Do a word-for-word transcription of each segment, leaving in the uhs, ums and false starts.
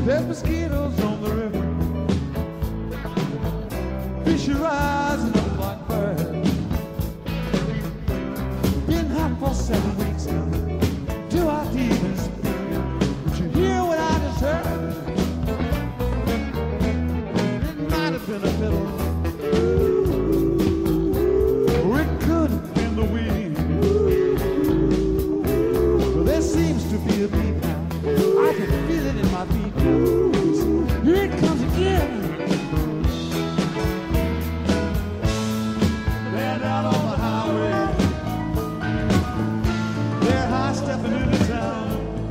There's mosquitoes on the river, fish are rising up like birds. Been hot for seven weeks now. Do I even speak? Did you hear what I just heard? It might have been a fiddle, or it could have been the wind. But there seems to be a beat now. I can feel it in my feet. Here it comes again. They're down on the highway. They're high stepping into town.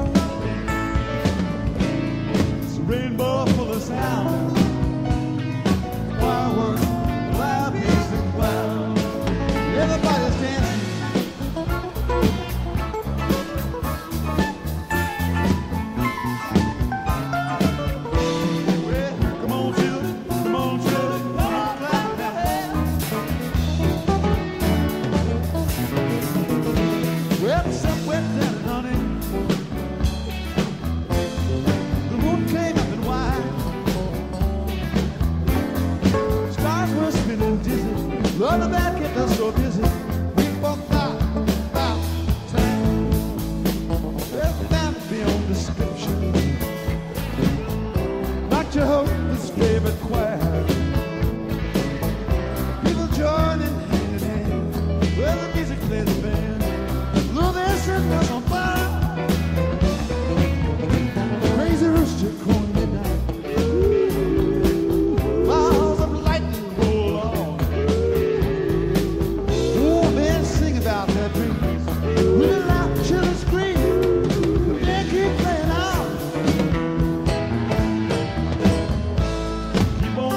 It's a rainbow full of sound. Fireworks, loud music, clown. Everybody's dancing. Love the bad kept us so busy. We both thought about time. Well, that beyond description. Like Jehovah's favorite choir. People joining hand in hand. Well, the music plays the band. Lord, this is us on fire. Crazy rooster crowing midnight. Miles of lightning roll on. About their dreams, with a loud chilling scream, but they keep playing on. Keep on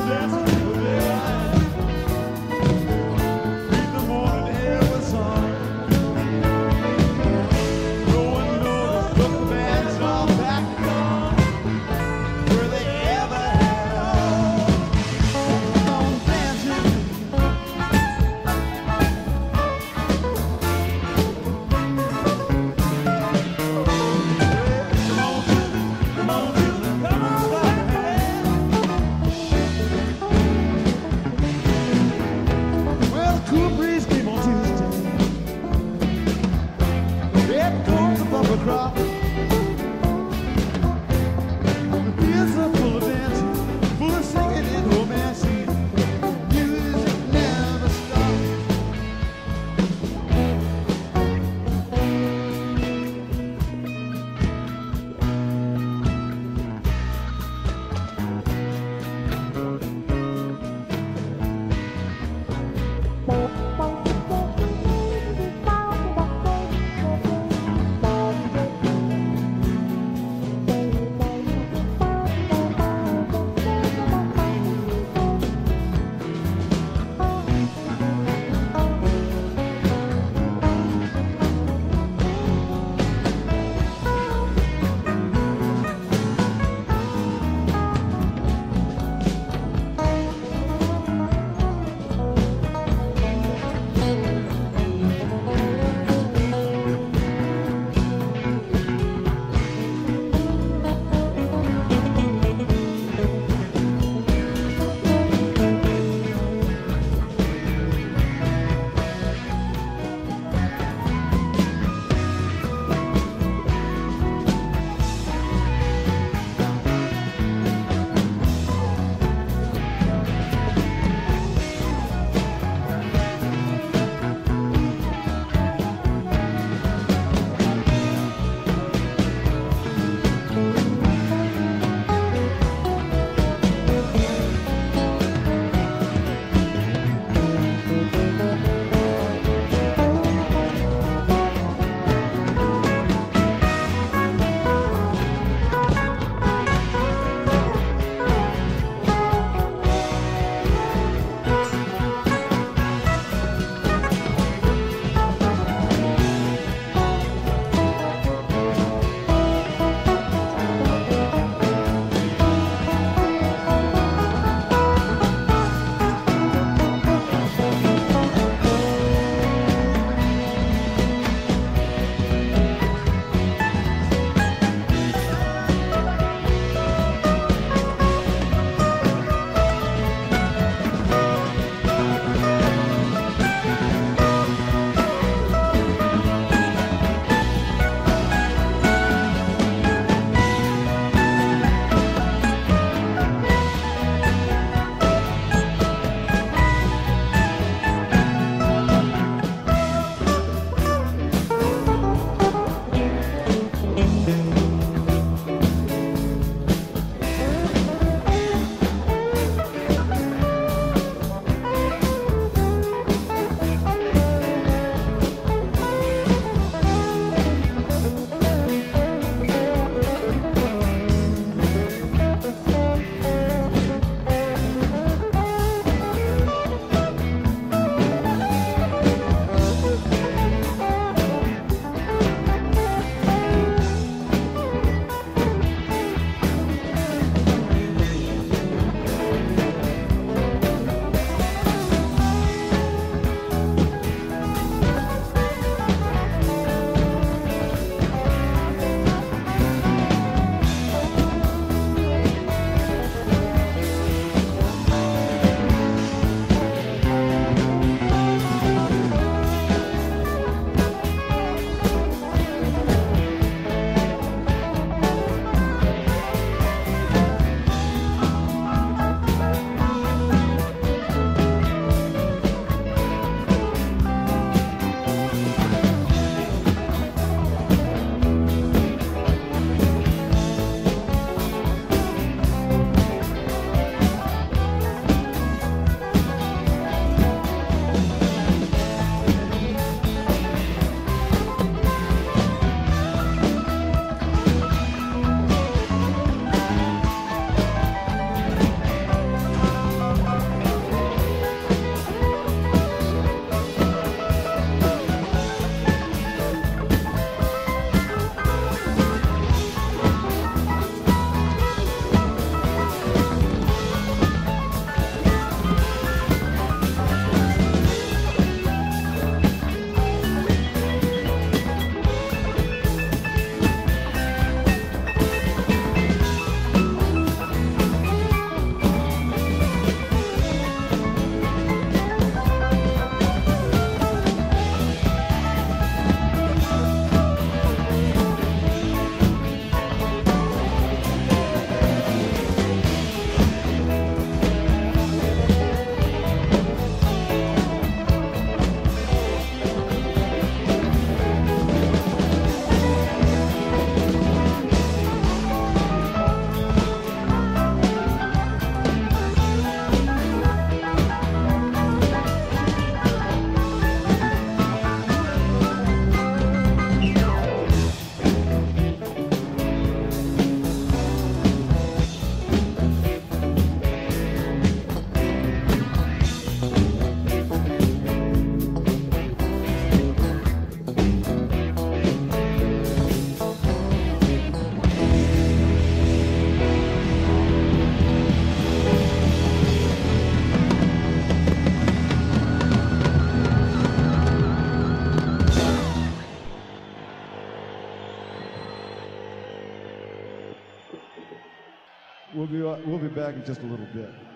We'll be, we'll be back in just a little bit.